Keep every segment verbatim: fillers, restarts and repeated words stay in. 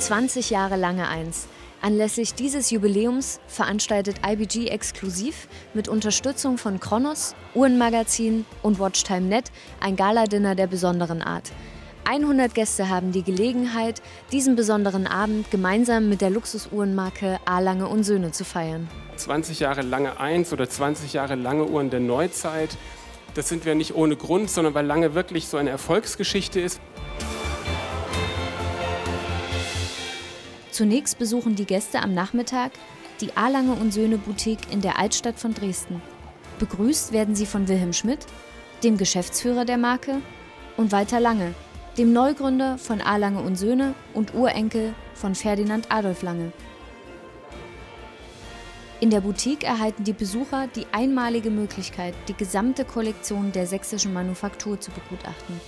zwanzig Jahre Lange eins. Anlässlich dieses Jubiläums veranstaltet I B G exklusiv mit Unterstützung von Kronos, Uhrenmagazin und Watchtime Punkt net ein Galadinner der besonderen Art. hundert Gäste haben die Gelegenheit, diesen besonderen Abend gemeinsam mit der Luxusuhrenmarke A. Lange und Söhne zu feiern. zwanzig Jahre Lange eins oder zwanzig Jahre Lange Uhren der Neuzeit, das sind wir nicht ohne Grund, sondern weil Lange wirklich so eine Erfolgsgeschichte ist. Zunächst besuchen die Gäste am Nachmittag die A. Lange und Söhne Boutique in der Altstadt von Dresden. Begrüßt werden sie von Wilhelm Schmidt, dem Geschäftsführer der Marke, und Walter Lange, dem Neugründer von A. Lange und Söhne und Urenkel von Ferdinand Adolf Lange. In der Boutique erhalten die Besucher die einmalige Möglichkeit, die gesamte Kollektion der sächsischen Manufaktur zu begutachten.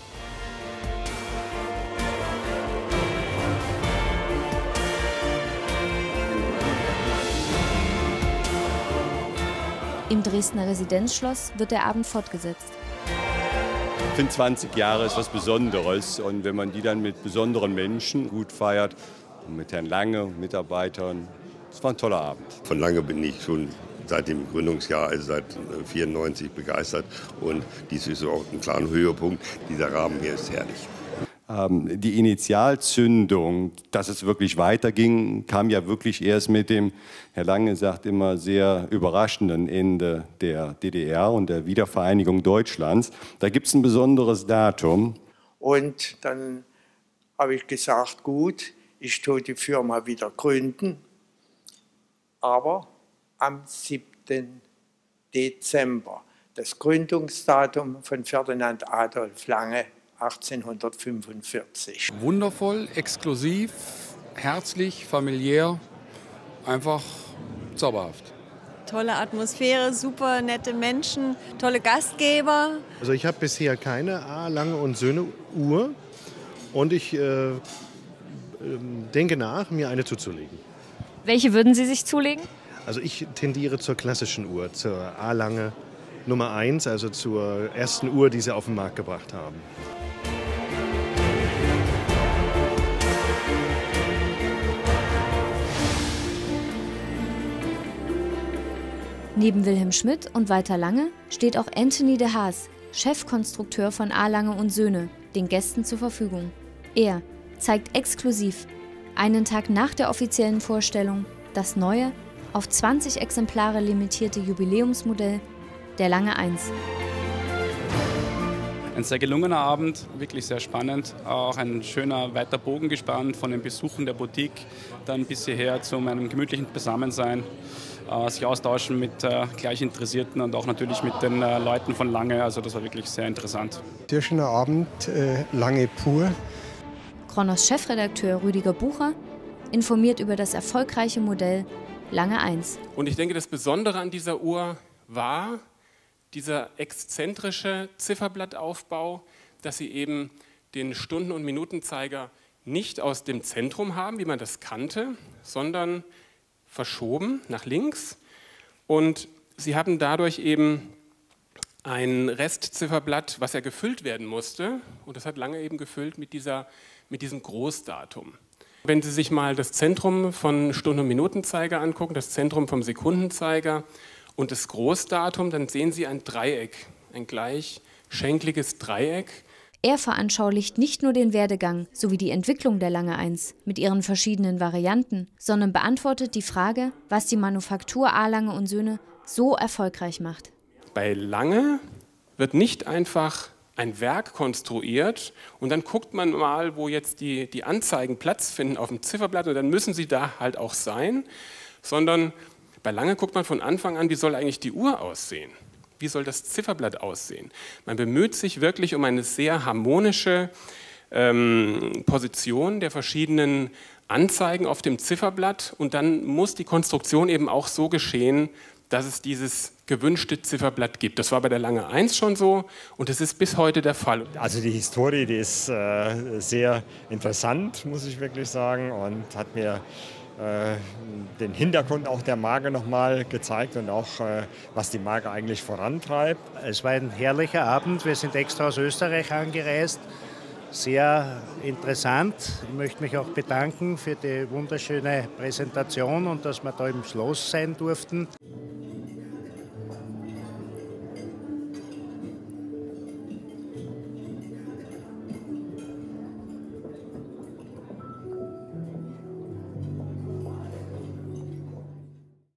Im Dresdner Residenzschloss wird der Abend fortgesetzt. Ich finde, zwanzig Jahre ist was Besonderes, und wenn man die dann mit besonderen Menschen gut feiert, mit Herrn Lange, Mitarbeitern, das war ein toller Abend. Von Lange bin ich schon seit dem Gründungsjahr, also seit vierundneunzig, begeistert, und dies ist auch ein kleiner Höhepunkt. Dieser Rahmen hier ist herrlich. Die Initialzündung, dass es wirklich weiterging, kam ja wirklich erst mit dem, Herr Lange sagt immer, sehr überraschenden Ende der D D R und der Wiedervereinigung Deutschlands. Da gibt es ein besonderes Datum. Und dann habe ich gesagt, gut, ich tue die Firma wieder gründen, aber am siebten Dezember, das Gründungsdatum von Ferdinand Adolf Lange, achtzehnhundertfünfundvierzig. Wundervoll, exklusiv, herzlich, familiär, einfach zauberhaft. Tolle Atmosphäre, super nette Menschen, tolle Gastgeber. Also ich habe bisher keine A. Lange und Söhne Uhr, und ich äh, denke nach, mir eine zuzulegen. Welche würden Sie sich zulegen? Also ich tendiere zur klassischen Uhr, zur A. Lange Nummer eins, also zur ersten Uhr, die sie auf den Markt gebracht haben. Neben Wilhelm Schmidt und Walter Lange steht auch Anthony de Haas, Chefkonstrukteur von A. Lange und Söhne, den Gästen zur Verfügung. Er zeigt exklusiv, einen Tag nach der offiziellen Vorstellung, das neue, auf zwanzig Exemplare limitierte Jubiläumsmodell der Lange eins. Ein sehr gelungener Abend, wirklich sehr spannend. Auch ein schöner weiter Bogen gespannt von den Besuchen der Boutique, dann bis hierher zu einem gemütlichen Beisammensein, äh, sich austauschen mit äh, Gleichinteressierten und auch natürlich mit den äh, Leuten von Lange. Also das war wirklich sehr interessant. Sehr schöner Abend, äh, Lange pur. Kronos Chefredakteur Rüdiger Bucher informiert über das erfolgreiche Modell Lange eins. Und ich denke, das Besondere an dieser Uhr war dieser exzentrische Zifferblattaufbau, dass sie eben den Stunden- und Minutenzeiger nicht aus dem Zentrum haben, wie man das kannte, sondern verschoben nach links. Und sie haben dadurch eben ein Restzifferblatt, was ja gefüllt werden musste. Und das hat Lange eben gefüllt mit, dieser, mit diesem Großdatum. Wenn Sie sich mal das Zentrum von Stunden- und Minutenzeiger angucken, das Zentrum vom Sekundenzeiger und das Großdatum, dann sehen Sie ein Dreieck, ein gleichschenkliges Dreieck. Er veranschaulicht nicht nur den Werdegang sowie die Entwicklung der Lange eins mit ihren verschiedenen Varianten, sondern beantwortet die Frage, was die Manufaktur A. Lange und Söhne so erfolgreich macht. Bei Lange wird nicht einfach ein Werk konstruiert und dann guckt man mal, wo jetzt die, die Anzeigen Platz finden auf dem Zifferblatt, und dann müssen sie da halt auch sein, sondern bei Lange guckt man von Anfang an, wie soll eigentlich die Uhr aussehen? Wie soll das Zifferblatt aussehen? Man bemüht sich wirklich um eine sehr harmonische ähm, Position der verschiedenen Anzeigen auf dem Zifferblatt, und dann muss die Konstruktion eben auch so geschehen, dass es dieses gewünschte Zifferblatt gibt. Das war bei der Lange eins schon so, und das ist bis heute der Fall. Also die Historie, die ist äh, sehr interessant, muss ich wirklich sagen, und hat mir äh, den Hintergrund auch der Marke nochmal gezeigt und auch, äh, was die Marke eigentlich vorantreibt. Es war ein herrlicher Abend. Wir sind extra aus Österreich angereist sehr interessant. Ich möchte mich auch bedanken für die wunderschöne Präsentation und dass wir da im Schloss sein durften.